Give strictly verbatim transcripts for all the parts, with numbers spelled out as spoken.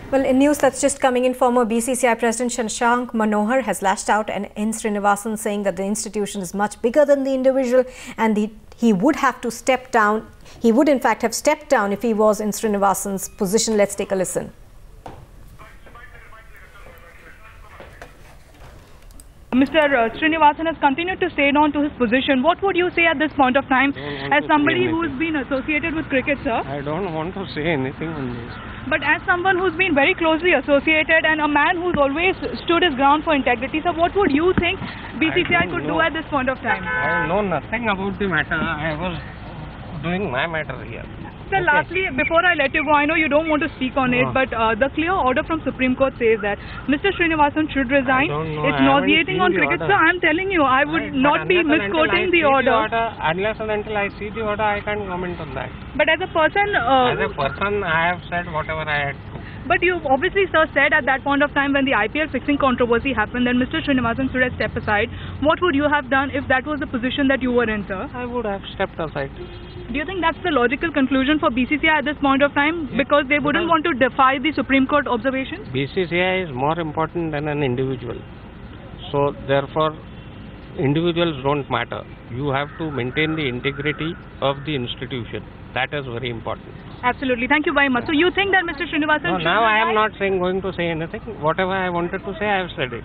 Well, in news that's just coming in, former B C C I President Shashank Manohar has lashed out at N. Srinivasan, saying that the institution is much bigger than the individual and the, he would have to step down. He would in fact have stepped down if he was in Srinivasan's position. Let's take a listen. Mister Uh, Srinivasan has continued to stay on to his position. What would you say at this point of time as somebody who's been associated with cricket, sir? I don't want to say anything on this. But as someone who's been very closely associated and a man who's always stood his ground for integrity, sir, what would you think B C C I could know. do at this point of time? I know nothing about the matter. I was doing my matter here. Sir, okay. Lastly, before I let you go, I know you don't want to speak on it, no. but uh, the clear order from Supreme Court says that Mister Srinivasan should resign. It's I nauseating on cricket. Order. So I'm telling you, I would right, not be misquoting the order. the order. Unless and until I see the order, I can't comment on that. But as a person... Uh, as a person, I have said whatever I had to. But you obviously, sir, said at that point of time when the I P L fixing controversy happened, then Mister Srinivasan should have stepped aside. What would you have done if that was the position that you were in, sir? I would have stepped aside. Do you think that's the logical conclusion for B C C I at this point of time? Yes. Because they wouldn't because want to defy the Supreme Court observations? B C C I is more important than an individual. So, therefore, individuals don't matter. You have to maintain the integrity of the institution. That is very important. Absolutely. Thank you very much. So, you think that Mister Srinivasan no, should now I am resign? not saying going to say anything. Whatever I wanted to say, I have said it.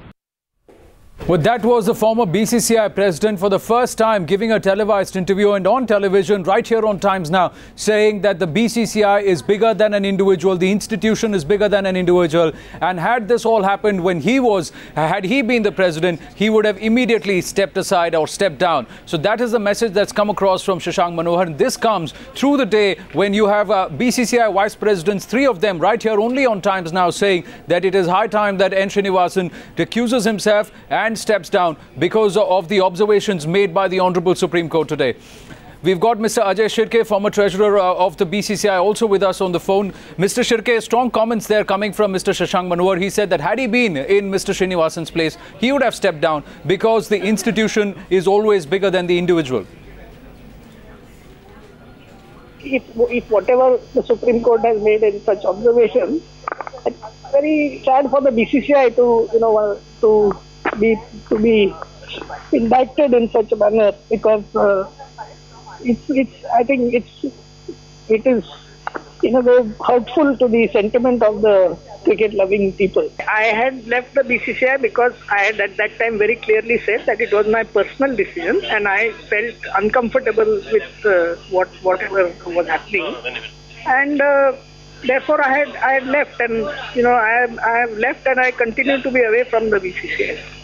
Well, that was the former B C C I president for the first time giving a televised interview and on television right here on Times Now, saying that the B C C I is bigger than an individual, the institution is bigger than an individual, and had this all happened when he was, had he been the president, he would have immediately stepped aside or stepped down. So that is the message that's come across from Shashank Manohar, and this comes through the day when you have uh, B C C I vice presidents, three of them right here only on Times Now, saying that it is high time that N. Srinivasan recuses himself and and steps down because of the observations made by the Honorable Supreme Court today. We've got Mister Ajay Shirke, former treasurer uh, of the B C C I, also with us on the phone. Mister Shirke, strong comments there coming from Mister Shashank Manohar. He said that had he been in Mister Srinivasan's place, he would have stepped down because the institution is always bigger than the individual. If, if whatever the Supreme Court has made in such observations, it's very sad for the B C C I to, you know, uh, to be to be indicted in such a manner, because uh, it's it's I think it's it is in a way hurtful to the sentiment of the cricket-loving people. I had left the B C C I because I had at that time very clearly said that it was my personal decision, and I felt uncomfortable with uh, what whatever was happening, and. Uh, Therefore, I had I had left, and you know I have I have left, and I continue to be away from the B C C I.